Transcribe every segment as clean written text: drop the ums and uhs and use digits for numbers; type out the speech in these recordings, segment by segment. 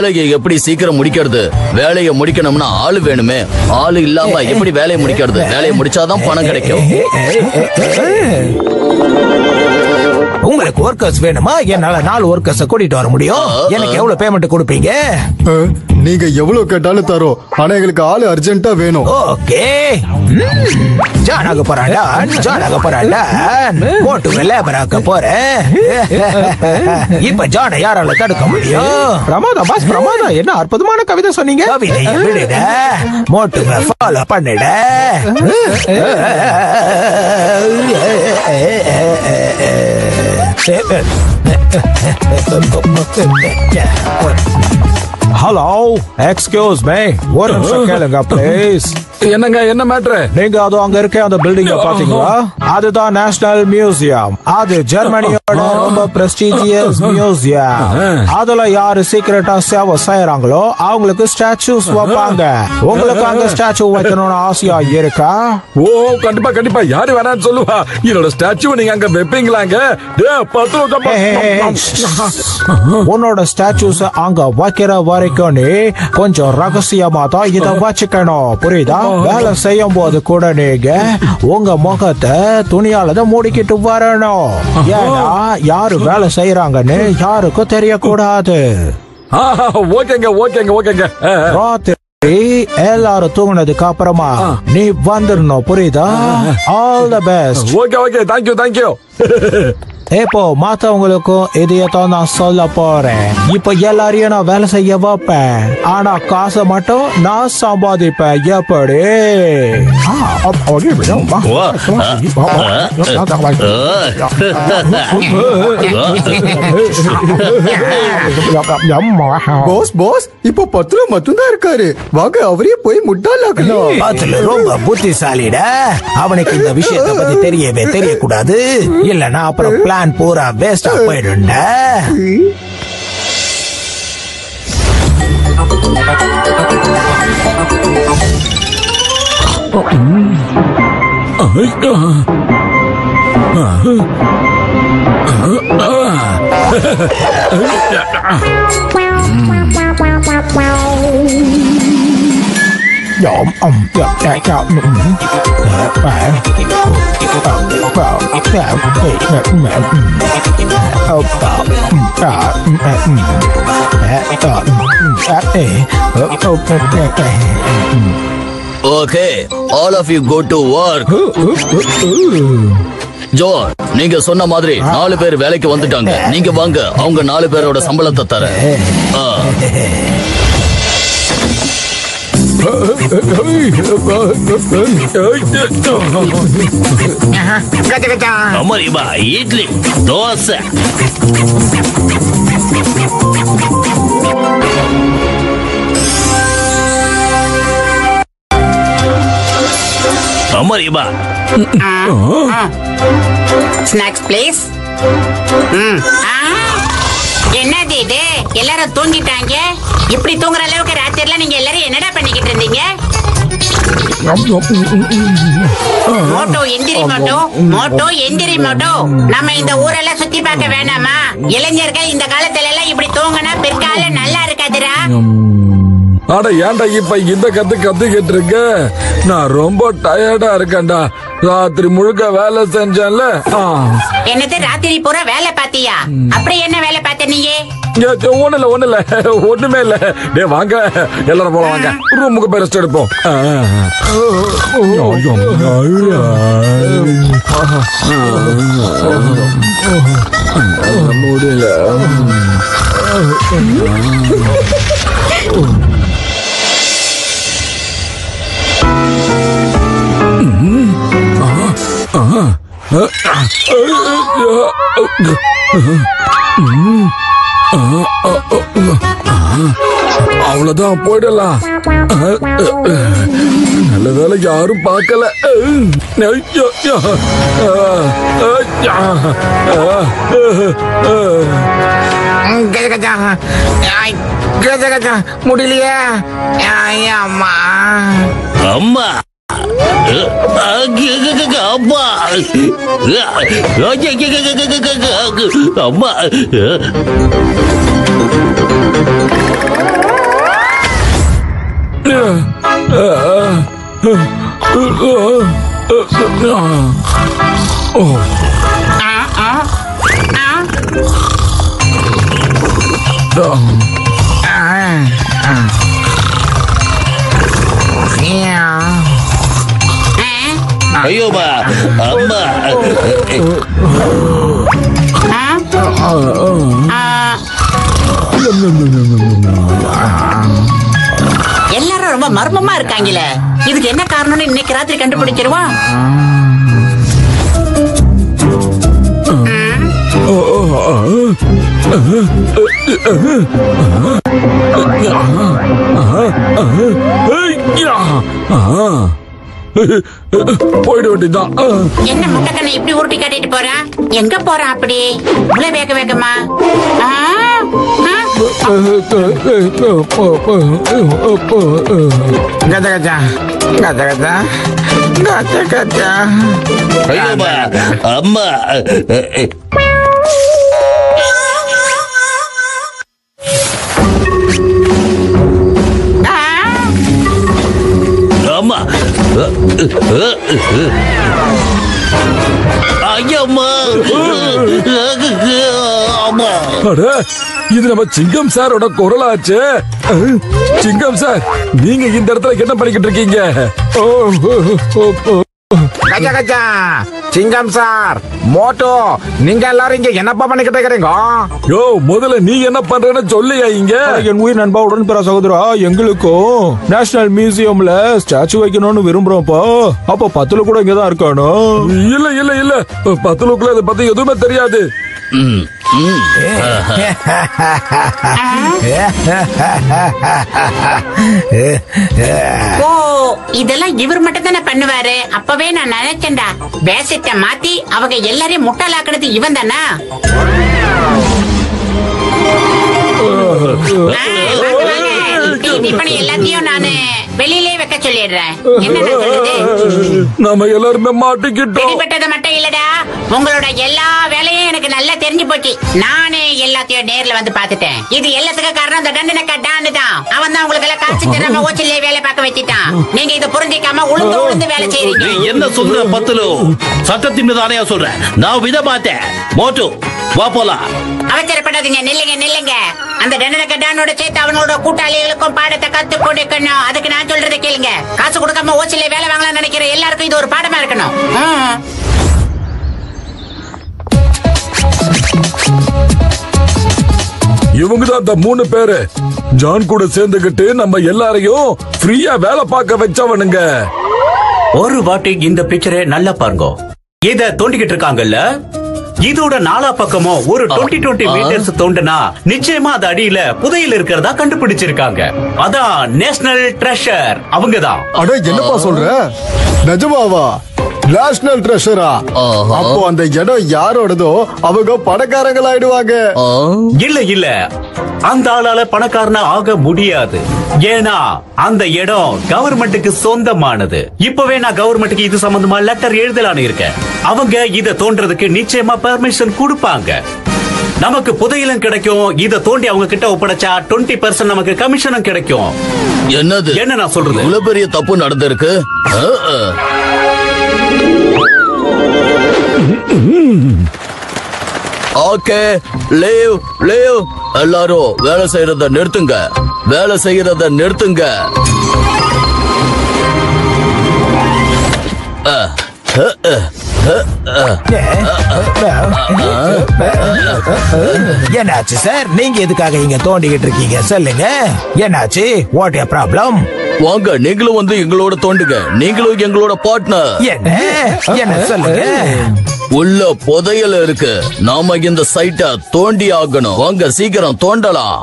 வேலையை எப்படி சீக்கிரம் முடிக்கிறது? வேலையை முடிக்கணும்னா ஆளு வேணுமே. ஆளு இல்லாம எப்படி வேலையை முடிக்கிறது? வேலையை முடிச்சாதான் பணம் கிடைக்கும். உங்களுக்கு ஒர்க்கர்ஸ் வேணுமா? என்னால 4 ஒர்க்கர்ஸ் கூட்டிட்டு வர முடியும். எனக்கு எவ்வளவு பேமெண்ட் கொடுப்பீங்க? நீங்க எவ்வளவு கேட்டாலும் தரோம். ஆனா எங்களுக்கு ஆளு அர்ஜென்ட்டா வேணும். ஓகே, ஜானாக போறாடா. மோட்டு லேபராக்க போறேன். இப்ப ஜான யாரால தடுக்க முடியும்? பிரமாதம் பாஸ், பிரமாதம். என்ன அற்புதமான கவிதை சொன்னீங்க. கவிதையை விடுட, மோட்டுவை ஃபாலோ பண்ணுட. ஹலோ, எக்ஸ்கியூஸ் மீ, ஒரு நிமிஷம் கேளுங்க ப்ளீஸ். என்னங்க, என்ன மேட்ரு? நீங்க அது அங்க இருக்க அந்த பில்டிங்க பாத்தீங்களா? அதுதான் நேஷனல் மியூசியம். அது ஜெர்மனியோட ரொம்ப பிரஸ்டீஜியஸ் மியூசியம். அதுல யாரு சீக்கிரட்டா சேவை செய்யறாங்களோ அவங்களுக்கு ஸ்டாச்சூஸ் வைப்பாங்க. உங்களுக்கு அங்க ஸ்டாச்சு வைக்கணும்னு ஆசையா இருக்கா? ஓ, கண்டிப்பா கண்டிப்பா. யாரு வேணான்னு சொல்லுவா. என்னோட ஸ்டாச்சு நீங்க அங்க வைப்பீங்களாங்க? உன்னோட ஸ்டாச்சூஸ் அங்க வைக்கிற வரைக்கும் நீ கொஞ்சம் ரகசியமா தான் இத வச்சுக்கணும், புரியுதா? வேலை செய்யும் போது கூட நீங்க உங்க முகத்தை துணியால மூடிக்கிட்டு வரணும். ஏன்னா யாரு வேலை செய்யறாங்கன்னு யாருக்கும் தெரியக்கூடாது. ஓகேங்க ஓகேங்க ஓகேங்க. ராத்திரி எல்லாரும் தூங்கினதுக்கு அப்புறமா நீ வந்துடணும், புரியுதா? All the best. Okay okay, thank you thank you. இப்போ மத்தவங்களுக்கும் இதையத்தான் நான் சொல்ல போறேன். இப்ப எல்லாரையும் நான் வேலை செய்ய வைப்பேன், ஆனா காசை மட்டும் நான் சம்பாதிப்பேன். எப்படி? பாஸ் பாஸ், இப்போ பத்லு மட்டும்தான் இருக்காரு. வாங்க அவரே போய் முட்டாளாக்கலாம். பத்லு ரொம்ப புத்திசாலிடா. அவனுக்கு இந்த விஷயத்தை பத்தி தெரியக்கூடாது. இல்லன்னா அப்புறம் பிளான் பூரா வேஸ்டா போயிடுண்டா. Okay, all of you go to work. John, நீங்க சொன்ன மாதிரி 4 பேர் வேலைக்கு வந்துட்டாங்க. நீங்க வாங்க, அவங்க 4 பேரோட சம்பளத்தை தர. அம்மா, இட்லி தோசை. அம்மா, ஸ்நாக்ஸ் ப்ளீஸ். என்னது இது? எல்லாரும் தூங்கிட்டாங்க. இப்படி தூங்குற அளவுக்கு ராத்திரில நீங்க எல்லாரும் என்னடா பண்ணிக்கிட்டு இருந்தீங்க? மோட்டோ எந்திரி, மோட்டோ எந்திரி. மோட்டோ, நம்ம இந்த ஊரெல்லாம் சுத்தி பார்க்க வேணாமா? இளைஞர்கள் இந்த காலத்துல எல்லாம் இப்படி தூங்கினா பிற்காலம் நல்லா இருக்காதுடா. அட ஏன்டா இப்ப இந்த கத்துக்கிட்டு இருக்க? நான் ரொம்ப டயர்டா இருக்கேன்டா. ராத்திரி முழுக்க வேலை செஞ்சேன்ல. என்னது ராத்திரி பூரா வேலை பாத்தியா? அப்படி என்ன வேலை பார்த்த நீங்க? ஒண்ணுமே இல்ல. டே வாங்க, எல்லாரும் போல வாங்க, ரூமுக்கு போய் ரெஸ்ட் எடுப்போம். முடியல. அவ்வளவுதான், போயிடலாம். நல்ல வேலை யாரும் பார்க்கல. முடியலையா? அம்மா அம்மா, அம்மா. ஐயோமா அம்மா எல்லாரும் ரொம்ப மர்மமா இருக்காங்களே, இதுக்கு என்ன காரணம்னு இன்னைக்கு ராத்திரி கண்டுபிடிச்சிருவோம். போயிட வேண்டியதான். என்ன முட்டைக்கண்ணை இப்படி உருட்டி காட்டிட்டு போறான்? எங்க போறான் அப்படி இவ்வளவு வேக வேகமா? ஐயோமா அம்மா அம்மா ஐயம்மா அம்மா. இது நம்ம சிங்கம் சாரோட குரலாச்சு. சிங்கம் சார், நீங்க இந்த இடத்துல என்ன பண்ணிக்கிட்டு இருக்கீங்க? கச்சா கச்சா சிங்கம் சார், மோட்டோ, நீங்க எல்லாரும் இங்க என்னப்பா பண்ணிக்கிட்டு இருக்கிறீங்க? யோ, முதல்ல நீ என்ன பண்றேன்னு சொல்லியா? இங்க என் உயிர் நண்பா உடன் பிற சகோதரா, எங்களுக்கும் நேஷனல் மியூசியம்ல ஸ்டாச்சு வைக்கணும்னு விரும்புறோம்ப்பா. அப்ப பத்துல கூட இங்கதான் இருக்கானோ? இல்ல இல்ல இல்ல, பத்துலுக்குள்ள இதை பத்தி எதுவுமே தெரியாது. ஓ, இதெல்லாம் இவர் மட்டும் தானே பண்ணுவாரு. அப்பவே நான் நினைச்சேன்டா, வேஷத்தை மாத்தி அவங்க எல்லாரையும் முட்டாளாக்குறது இவன் தானா? எல்லாத்தையும் நானு வெளியிலே வைக்க சொல்லிடுறேன். என்ன சொல்லுது? நம்ம எல்லாருமே மாட்டிக்கிட்டோம். வெளிப்பட்டது மட்டும் இல்லடா, உங்களோட எல்லா வேலையும் எனக்கு நல்லா தெரிஞ்சு போச்சு. நானே எல்லாத்தையும் நேர்ல வந்து பாத்துட்டேன். இது எல்லாத்துக்கும் காரணம் அந்த தண்டனை கட்டான்னு தான். அவன் தான் உங்களுக்கு எல்லாம் காசு தராம ஓச்சிலே வேலை பார்க்க வச்சுட்டான். நீங்க இதை புரிஞ்சிக்காம உளுந்து உளுந்து வேலை செய்றீங்க. என்ன சொல்ற பத்துலு? சட்டத்தின் மீது தானே சொல்றேன். நான் விட மாட்டேன். மோட்டு, வா போலாம். அவசரப்படாதீங்க, நில்லுங்க நில்லுங்க. அந்த தண்டனை கட்டானோட சேர்த்து அவனோட கூட்டாளிகளுக்கும் பாடத்தை கத்து கொடுக்கணும். அதுக்கு நான் சொல்றதை கேளுங்க. காசு கொடுக்காம ஓச்சிலே வேலை வாங்கலாம்னு நினைக்கிற எல்லாருக்கும் இது ஒரு பாடமா இருக்கணும். இவங்கதான் அந்த 3 பேரு ஜான் கூட சேர்ந்துகிட்டு நம்ம எல்லாரையும் ஃப்ரீயா வேலை பார்க்க வச்சவனுங்க. ஒரு வாட்டி இந்த பிக்சரை நல்லா பாருங்க. இத தோண்டிக்கிட்டு இருக்காங்கல்ல, இதோட நாலா பக்கமும் ஒரு 20 மீட்டர்ஸ் தோண்டனா நிச்சயமா அது அடியில புதையல் இருக்கிறதா கண்டுபிடிச்சிருக்காங்க. அதான் நேஷனல் ட்ரெஷர் அவங்கதான். அட என்னப்பா சொல்ற? நிஜமாவா? நேஷனல் ட்ரெஷரா? அப்போ அந்த இடம் யாரோடதோ அவங்க பணக்காரங்களாயிடுவாங்க. இல்ல இல்ல, அந்த ஆளால பணக்காரனா ஆக முடியாது. ஏன்னா அந்த இடம் கவர்மெண்ட்டுக்கு சொந்தமானது. இப்பவே நான் கவர்மெண்ட்டுக்கு இது சம்பந்தமா லெட்டர் எழுதலான்னு இருக்கேன். அவங்க இத தோன்றதுக்கு நிச்சயமா பெர்மிஷன் கொடுப்பாங்க. நமக்கு புதையலும் கிடைக்கும். இத தோண்டி அவங்க கிட்ட ஒப்படைச்சா 20% நமக்கு கமிஷனும் கிடைக்கும். என்னது? என்ன நான் சொல்றது? இவ்வளவு பெரிய தப்பு நடந்திருக்கு. Okay, leave leave. எல்லாரும் வேலை செய்யறத நிறுத்துங்க, வேலை செய்யறத நிறுத்துங்க. என்னாச்சு சார்? நீங்க எதுக்காக இங்க தோண்டிக்கிட்டு இருக்கீங்க? சொல்லுங்க, என்னாச்சு? What a problem? வாங்க, நீங்களும் வந்து எங்களோட தோண்டுங்க. நீங்களும் எங்களோட பார்ட்னர். என்ன சொல்லுங்க? உள்ள புதையல் இருக்கு. நாம இந்த சைட்டை தோண்டி ஆகணும். வாங்க, சீக்கிரம் தோண்டலாம்.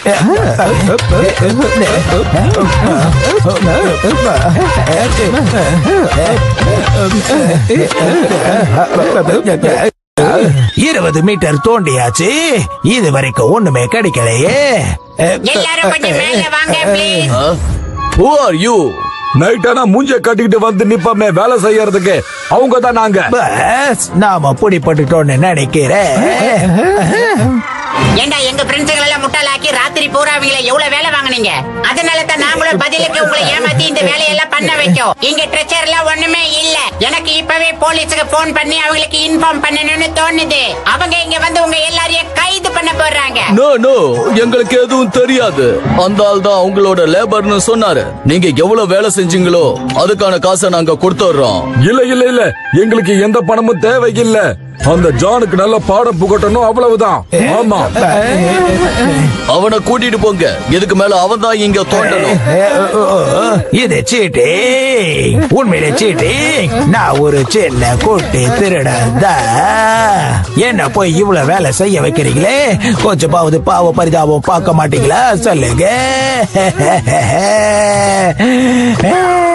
இருபது மீட்டர் தோண்டியாச்சு. இது வரைக்கும் ஒண்ணுமே கிடைக்கலையே. எல்லாரும் கொஞ்சம் மேல வாங்க ப்ளீஸ். Who are you? நைட்டானா மூஞ்ச கட்டிக்கிட்டு வந்து நிப்பமே வேலை செய்யறதுக்கு. அவங்க தான் நாங்க. பஸ் நாம பிடிப்பட்டுட்டோம்னு நினைக்கிறேன். ஏண்டா எங்க ஃப்ரெண்ட்ஸுகளை எல்லாம் முட்டாளாக்கி ராத்திரி பூரா அவங்களை எவ்வளவு வேலை வாங்குனீங்க? அதனால தான் நாங்களும் பதிலுக்கு உங்களை ஏமாத்தி இந்த வேலையெல்லாம் பண்ண வைக்கும். இங்க ட்ரெச்சர் எல்லாம் ஒண்ணுமே இல்ல. எனக்கு இப்பவே போலீஸுக்கு போன் பண்ணி அவங்களுக்கு இன்ஃபார்ம் பண்ணணும்னு தோணுது. அவங்க இங்க வந்து உங்க எல்லாரையும் கைது பண்ண போறாங்க. நோ எங்களுக்கு எதுவும் தெரியாது. அந்த ஆள் தான் உங்களோட லேபர்னு சொன்னாரு. நீங்க எவ்வளவு வேலை செஞ்சீங்களோ அதுக்கான காசை நாங்க கொடுத்துறோம். இல்ல எங்களுக்கு எந்த பணமும் தேவையில்லை. அந்த ஜானுக்கு நல்ல பாடம் புகட்டணும், அவ்வளவுதான். ஆமா, அவனை கூட்டிட்டு போங்க. இதுக்கு மேல அவன் தான் இங்க தோண்டணும். இது சீட்டிங், உண்மையிலே சீட்டிங். நான் ஒரு சின்ன குட்டி திருடந்தா. என்ன போய் இவ்வளவு வேலை செய்ய வைக்கிறீங்களே, கொஞ்சமாவது பாவ பரிதாபம் பார்க்க மாட்டீங்களா? சொல்லுங்க.